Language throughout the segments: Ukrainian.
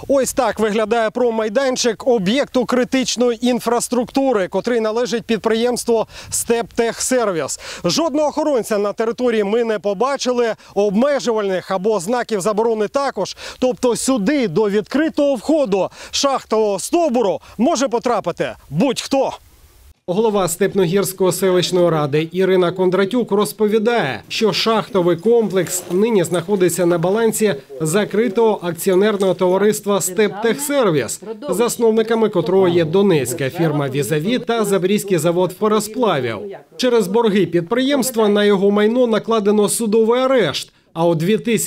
Ось так виглядає промайданчик об'єкту критичної інфраструктури, котрий належить підприємству «Стептехсервіс». Жодного охоронця на території ми не побачили, обмежувальних або знаків заборони також. Тобто сюди до відкритого входу шахтового стовбуру може потрапити будь-хто. Голова Степногірської селищної ради Ірина Кондратюк розповідає, що шахтовий комплекс нині знаходиться на балансі закритого акціонерного товариства «Стептехсервіс», засновниками котрого є донецька фірма «Візаві» та Запорізький завод феросплавів. Через борги підприємства на його майно накладено судовий арешт. А у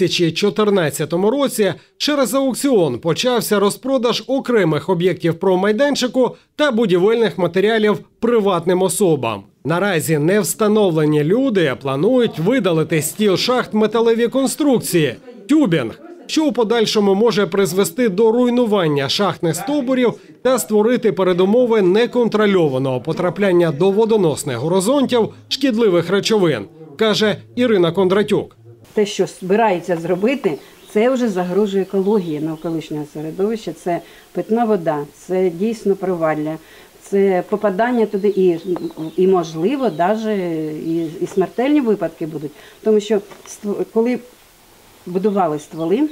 2014 році через аукціон почався розпродаж окремих об'єктів промайданчику та будівельних матеріалів приватним особам. Наразі невстановлені люди планують видалити з тіл шахт металеві конструкції – тюбінг, що у подальшому може призвести до руйнування шахтних стовбурів та створити передумови неконтрольованого потрапляння до водоносних горизонтів шкідливих речовин, каже Ірина Кондратюк. Те, що збирається зробити, це вже загрожує екології навколишнього середовища, це питна вода, це дійсно провалля, це попадання туди і можливо, навіть і смертельні випадки будуть. Тому що коли будували стволи,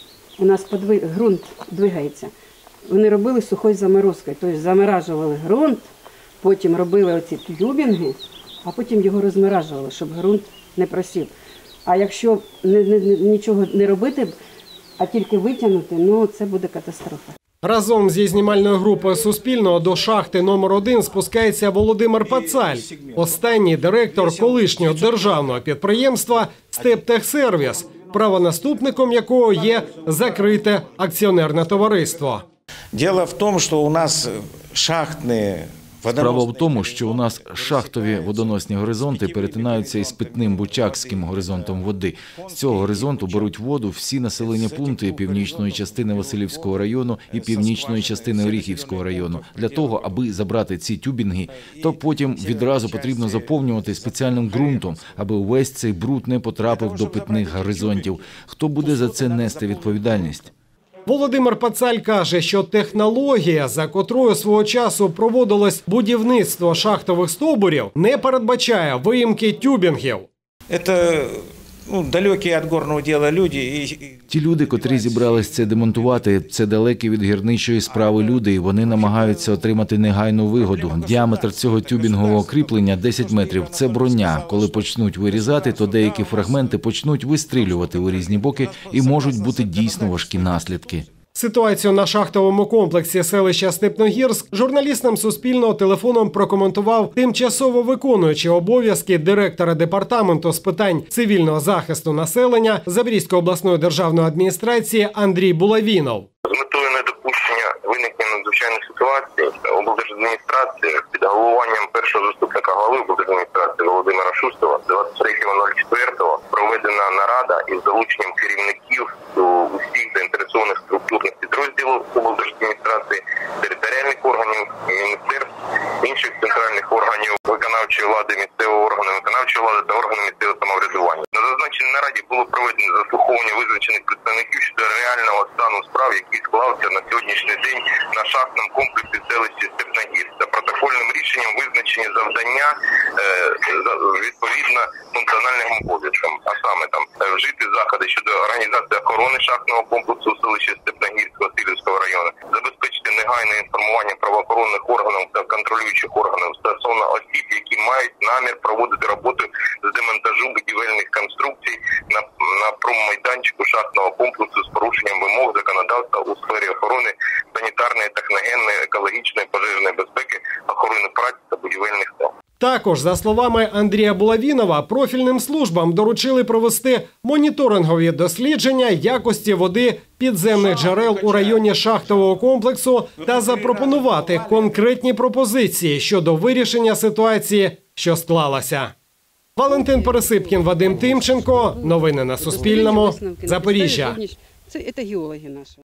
у нас ґрунт двигається. Вони робили сухою заморозкою, тобто заморажували ґрунт, потім робили оці тюбінги, а потім його розморажували, щоб ґрунт не просів. А якщо нічого не робити, а тільки витягнути, ну це буде катастрофа. Разом зі знімальною групою Суспільного до шахти номер 1 спускається Володимир Пацаль, останній директор колишнього державного підприємства «Стептехсервіс», правонаступником якого є закрите акціонерне товариство. Діло в тому, що у нас шахтні... Справа в тому, що у нас шахтові водоносні горизонти перетинаються із питним Бучакським горизонтом води. З цього горизонту беруть воду всі населені пункти північної частини Василівського району і північної частини Оріхівського району. Для того, аби забрати ці тюбінги, то потім відразу потрібно заповнювати спеціальним ґрунтом, аби увесь цей бруд не потрапив до питних горизонтів. Хто буде за це нести відповідальність? Володимир Пацаль каже, що технологія, за котрою свого часу проводилось будівництво шахтових стовбурів, не передбачає виїмки тюбінгів. Це далекі від горного діла люди. Ті люди, котрі зібрались це демонтувати, це далекі від гірничої справи люди, і вони намагаються отримати негайну вигоду. Діаметр цього тюбінгового кріплення 10 метрів – це броня. Коли почнуть вирізати, то деякі фрагменти почнуть вистрілювати у різні боки і можуть бути дійсно важкі наслідки. Ситуацію на шахтовому комплексі селища Степногірськ журналістам Суспільного телефоном прокоментував тимчасово виконуючий обов'язки директора департаменту з питань цивільного захисту населення Запорізької обласної державної адміністрації Андрій Булавінов. З метою недопущення виникнення надзвичайних ситуацій облдержадміністрації під головуванням першого заступника голови облдержадміністрації Володимира Шустова 23.04 проведена нарада із залученням керівників усіх заінтересованих структурних підрозділів облдержадміністрації, територіальних органів, міністерств, інших центральних органів виконавчої влади, місцевого органу виконавчої влади та органів місцевого самоврядування. На зазначеній нараді було проведено заслуховування визначених представників щодо реального стану справ, який склався на сьогоднішній день на шахтному комплексі селищі Степногірськ. За протокольним рішенням визначені завдання відповідно функціональним обов'язкам, а саме там вжити заходи щодо організації охорони шахтного комплексу у селищі Степногірськ Василівського району, забезпечити негайне інформування правоохоронних органів та контролюючих органів стосовно осіб, які мають намір проводити роботу з демонтажу будівельних конструкцій на промайданчику шахтного комплексу з порушенням вимог законодавства у сфері охорони санітарної, техногенної, екологічної, пожежної безпеки, охорони праці та будівельних справ. Також, за словами Андрія Булавінова, профільним службам доручили провести моніторингові дослідження якості води підземних джерел у районі шахтового комплексу та запропонувати конкретні пропозиції щодо вирішення ситуації, що склалася. Валентин Пересипкін, Вадим Тимченко. Новини на Суспільному. Запоріжжя. Це геологи наші.